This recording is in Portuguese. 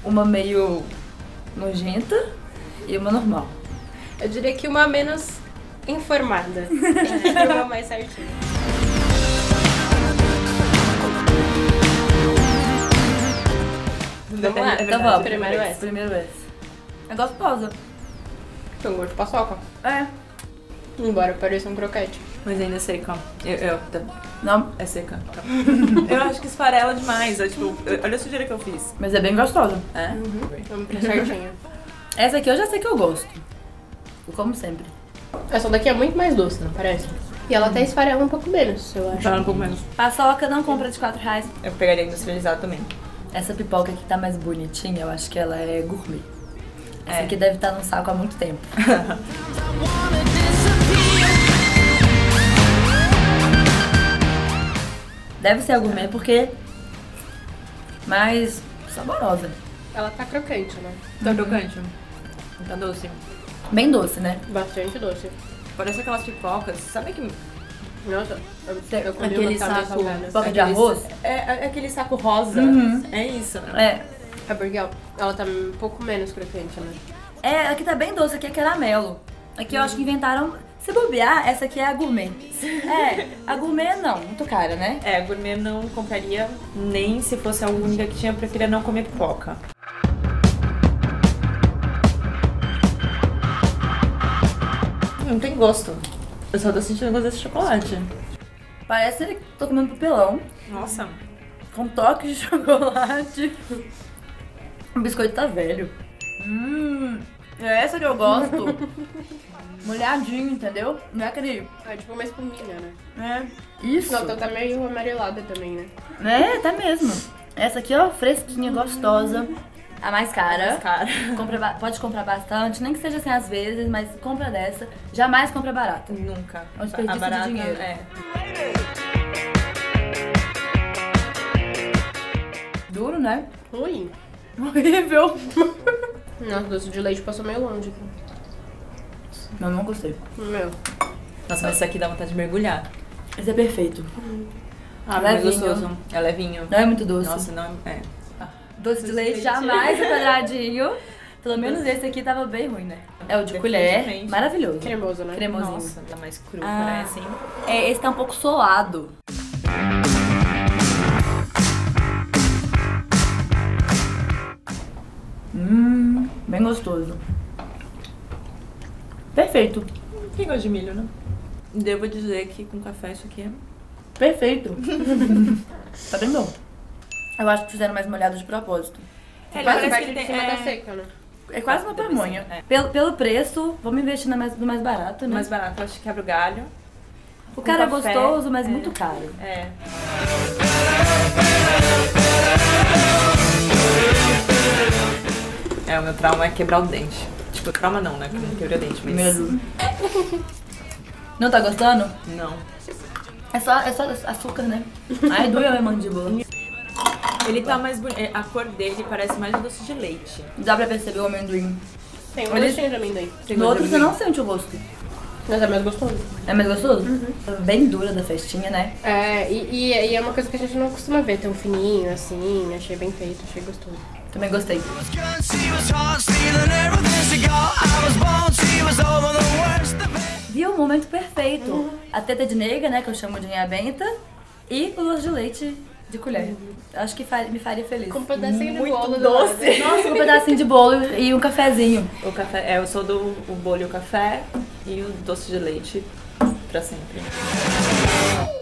uma meio nojenta e uma normal. Eu diria que uma menos informada. E uma mais certinha. Vamos lá, Então vamos. Primeiro essa. Primeiro essa. É gostosa. Tem um gosto de paçoca. É. Embora pareça um croquete. Mas ainda é seca. Não, É seca. Eu acho que esfarela demais. Tipo, olha a sujeira que eu fiz. mas é bem gostosa. É? Vamos pra certinha. Essa aqui eu já sei que eu gosto. Eu como sempre. Essa daqui é muito mais doce, não parece? E ela até esfarela um pouco menos, eu acho. Fala um pouco menos. Paçoca não compra de R$4. Eu pegaria industrializado também. Essa pipoca aqui tá mais bonitinha, eu acho que ela é gourmet. Essa É. aqui deve estar no saco há muito tempo. Deve ser a gourmet porque mais saborosa. Ela tá crocante, né? Tá crocante. Tá doce. Bem doce, né? Bastante doce. Parece aquelas pipocas. Sabe que... Nossa, eu comi Aquele uma que tá meio saco... salgada. Pipoca de arroz? É aquele saco rosa. Uhum. É isso, né? É. É porque ela tá um pouco menos crocante, né? É, aqui tá bem doce, aqui é caramelo. Aqui eu acho que inventaram... Se bobear, essa aqui é a gourmet. É, a gourmet não, muito cara, né? É, gourmet não compraria nem se fosse a única que tinha. Eu preferia não comer pipoca. Não tem gosto. Eu só tô sentindo gosto desse chocolate. Parece que tô comendo papelão, Nossa. com toque de chocolate. O biscoito tá velho. É essa que eu gosto. Molhadinho, entendeu? Não é aquele... É tipo uma espuminha, né? É, isso. Não, tá meio amarelada também, né? É, tá mesmo. Essa aqui, ó, fresquinha, gostosa. A mais cara. Mais cara. Pode comprar bastante, nem que seja assim às vezes, mas compra dessa. Jamais compra barata. Nunca. É um desperdício A barata, de dinheiro. É. Duro, né? Ruim. Horrível. Nossa, doce de leite passou meio longe aqui. Não gostei. Meu. Nossa, mas isso aqui dá vontade de mergulhar. Esse é perfeito. Ah, mas é Levinho. gostoso. É levinho. Não é muito doce. Nossa, não é. Doce de leite jamais o quadradinho. Pelo menos esse aqui tava bem ruim, né? É o de colher. Definitivamente. Maravilhoso. Cremoso, né? Cremosinho. Nossa, tá mais cru, Ah. parece, hein? É, esse tá um pouco solado. Bem gostoso. Perfeito. Tem gosto de milho, né? Devo dizer que com café isso aqui é... Perfeito. Tá bem bom. Eu acho que fizeram mais molhado de propósito. É, Quase parece parte que ele de tem... cima tá seca, né? É quase uma Deve pamonha. ser, é. Pelo preço, vamos investir no mais barato, né? mais barato. Eu acho que quebra o galho. O cara é com café, gostoso, mas é. muito caro. É. É, o meu trauma é quebrar o dente. Tipo, trauma não, né? Que eu não quebrei o dente, mas... Medo. Não tá gostando? Não. É só açúcar, né? Ai, doeu a minha mandíbula. Ele tá mais bonito. A cor dele parece mais doce de leite. Dá pra perceber o amendoim. Tem um Olha gostinho de amendoim. No outro você não sente o gosto. Mas é mais gostoso. É mais gostoso? Bem dura da festinha, né? É, e é uma coisa que a gente não costuma ver tão fininho, assim. Achei bem feito, achei gostoso. Também gostei. Viu? O momento perfeito. A teta de nega, né? Que eu chamo de Inha Benta. E o doce de leite de colher. Acho que me faria feliz. Com um pedacinho Muito de bolo doce. do lado. Nossa, com um pedacinho de bolo e um cafezinho. O café, eu sou do o bolo e o café e o doce de leite pra sempre.